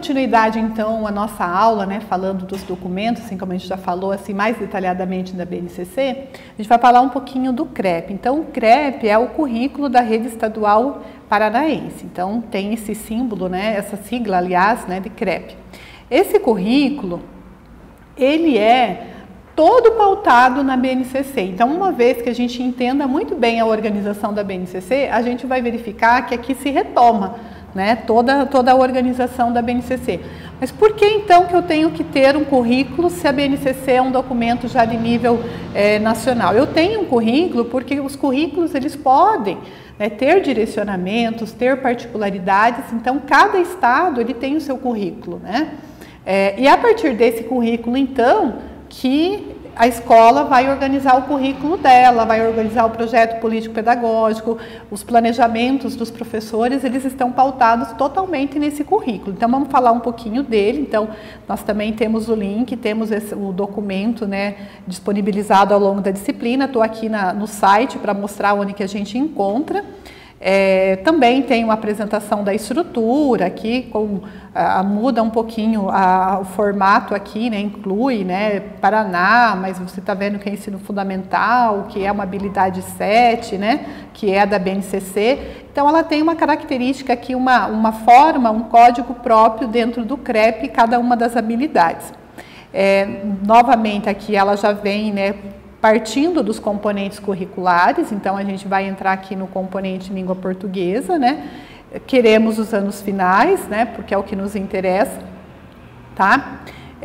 continuidade então à nossa aula, né, falando dos documentos, assim como a gente já falou assim mais detalhadamente da BNCC, a gente vai falar um pouquinho do CREP. Então o CREP é o currículo da Rede Estadual Paranaense. Então tem esse símbolo, né, essa sigla, aliás, né, de CREP. Esse currículo, ele é todo pautado na BNCC. Então, uma vez que a gente entenda muito bem a organização da BNCC, a gente vai verificar que aqui se retoma, né, toda a organização da BNCC. Mas por que então que eu tenho que ter um currículo se a BNCC é um documento já de nível nacional? Eu tenho um currículo porque os currículos eles podem, né, ter direcionamentos, ter particularidades, então cada estado ele tem o seu currículo, né? E a partir desse currículo então que a escola vai organizar o currículo dela, vai organizar o projeto político-pedagógico, os planejamentos dos professores, eles estão pautados totalmente nesse currículo. Então, vamos falar um pouquinho dele. Então, nós também temos o link, temos o documento, né, disponibilizado ao longo da disciplina. Estou aqui no site para mostrar onde que a gente encontra. Também tem uma apresentação da estrutura aqui, muda um pouquinho o formato aqui, né, inclui, né, Paraná, mas você está vendo que é ensino fundamental, que é uma habilidade 7, né, que é da BNCC. Então ela tem uma característica aqui, uma forma, um código próprio dentro do CREP, cada uma das habilidades. Novamente aqui ela já vem, né, partindo dos componentes curriculares, então a gente vai entrar aqui no componente língua portuguesa, né? Queremos os anos finais, né? Porque é o que nos interessa, tá?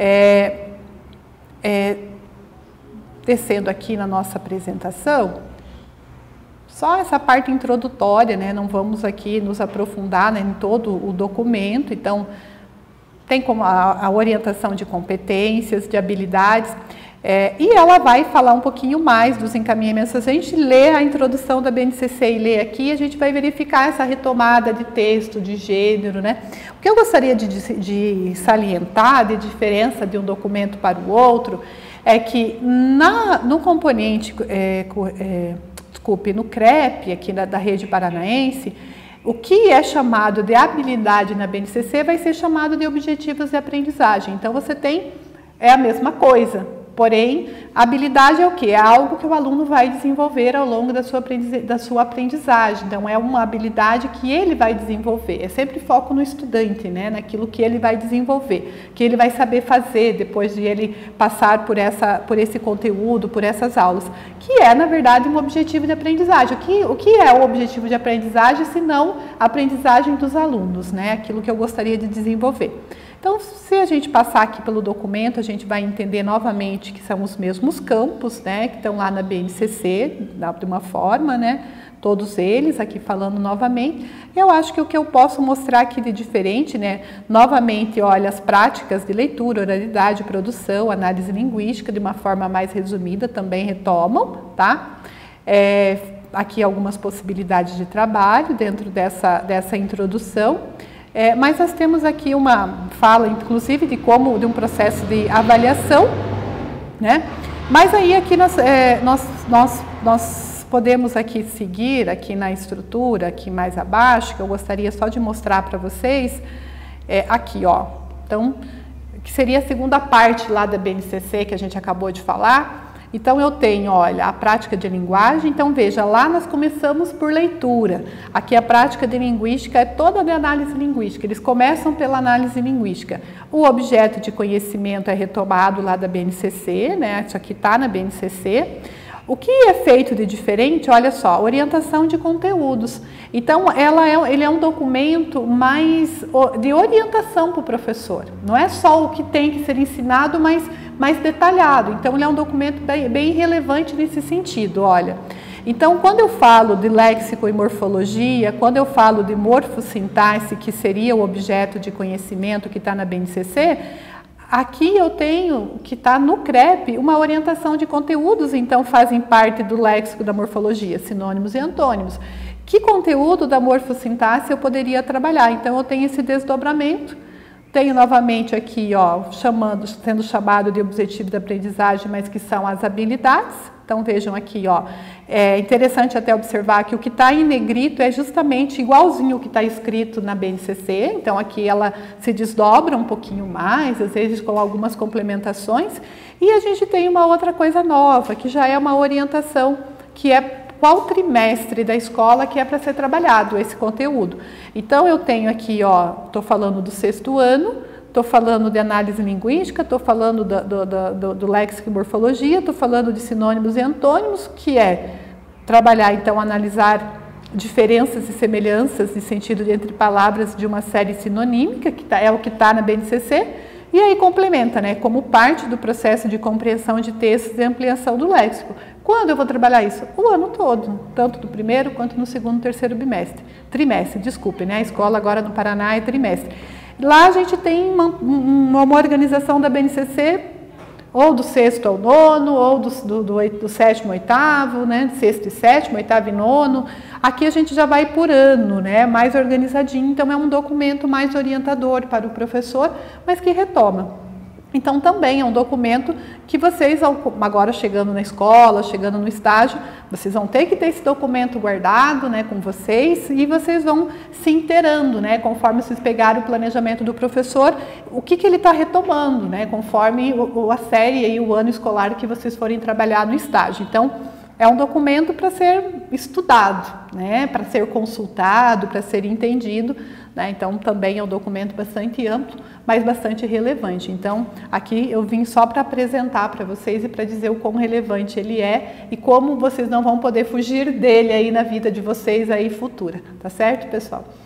Descendo aqui na nossa apresentação, só essa parte introdutória, né? Não vamos aqui nos aprofundar, né, em todo o documento, então tem como a orientação de competências, de habilidades. E ela vai falar um pouquinho mais dos encaminhamentos. Se a gente lê a introdução da BNCC e lê aqui, a gente vai verificar essa retomada de texto, de gênero, né? O que eu gostaria de salientar de diferença de um documento para o outro é que no componente, no CREP, aqui da Rede Paranaense, o que é chamado de habilidade na BNCC vai ser chamado de objetivos de aprendizagem. Então, você tem a mesma coisa. Porém, a habilidade é o quê? É algo que o aluno vai desenvolver ao longo da sua aprendizagem. Então, é uma habilidade que ele vai desenvolver. É sempre foco no estudante, né? Naquilo que ele vai desenvolver, que ele vai saber fazer depois de ele passar por esse conteúdo, por essas aulas, que é, na verdade, um objetivo de aprendizagem. O que é o objetivo de aprendizagem, se não a aprendizagem dos alunos, né? Aquilo que eu gostaria de desenvolver. Então, se a gente passar aqui pelo documento, a gente vai entender novamente que são os mesmos campos, né, que estão lá na BNCC, de uma forma, né, todos eles, aqui falando novamente. Eu acho que o que eu posso mostrar aqui de diferente, né, novamente, olha, as práticas de leitura, oralidade, produção, análise linguística, de uma forma mais resumida, também retomam, tá? Aqui algumas possibilidades de trabalho dentro dessa introdução. Mas nós temos aqui uma fala, inclusive, de um processo de avaliação, né? Mas aí aqui nós podemos aqui seguir aqui na estrutura, aqui mais abaixo, que eu gostaria só de mostrar para vocês, aqui, ó. Então, que seria a segunda parte lá da BNCC que a gente acabou de falar. Então, eu tenho, olha, a prática de linguagem. Então, veja, lá nós começamos por leitura. Aqui a prática de linguística é toda de análise linguística. Eles começam pela análise linguística. O objeto de conhecimento é retomado lá da BNCC, né? Isso aqui está na BNCC. O que é feito de diferente? Olha só, orientação de conteúdos. Então, ele é um documento mais de orientação para o professor. Não é só o que tem que ser ensinado, mas mais detalhado. Então, ele é um documento bem relevante nesse sentido, olha. Então, quando eu falo de léxico e morfologia, quando eu falo de morfossintaxe, que seria o objeto de conhecimento que está na BNCC, aqui eu tenho, que está no CREP, uma orientação de conteúdos, então fazem parte do léxico da morfologia, sinônimos e antônimos. Que conteúdo da morfossintaxe eu poderia trabalhar? Então eu tenho esse desdobramento Tenho novamente aqui, ó, sendo chamado de objetivo da aprendizagem, mas que são as habilidades. Então vejam aqui, ó, é interessante até observar que o que está em negrito é justamente igualzinho o que está escrito na BNCC. Então aqui ela se desdobra um pouquinho mais, às vezes com algumas complementações. E a gente tem uma outra coisa nova, que já é uma orientação, que é qual trimestre da escola que é para ser trabalhado esse conteúdo. Então eu tenho aqui, ó, estou falando do 6º ano, estou falando de análise linguística, estou falando do léxico e morfologia, estou falando de sinônimos e antônimos, que é trabalhar, então, analisar diferenças e semelhanças de sentido entre palavras de uma série sinonímica, que é o que está na BNCC, e aí complementa, né, como parte do processo de compreensão de textos e ampliação do léxico. Quando eu vou trabalhar isso? O ano todo, tanto do 1º quanto no 2º e 3º trimestre, desculpe, né, a escola agora no Paraná é trimestre. Lá a gente tem uma organização da BNCC, ou do 6º ao 9º, ou do 7º ao 8º, né, 6º e 7º, 8º e 9º. Aqui a gente já vai por ano, né, mais organizadinho, então é um documento mais orientador para o professor, mas que retoma. Então também é um documento que vocês, agora chegando na escola, chegando no estágio, vocês vão ter que ter esse documento guardado, né, com vocês, e vocês vão se inteirando, né, conforme vocês pegarem o planejamento do professor, o que ele está retomando, né, conforme a série e o ano escolar que vocês forem trabalhar no estágio. Então, é um documento para ser estudado, né, para ser consultado, para ser entendido, né, então também é um documento bastante amplo, mas bastante relevante. Então, aqui eu vim só para apresentar para vocês e para dizer o quão relevante ele é e como vocês não vão poder fugir dele aí na vida de vocês aí futura, tá certo, pessoal?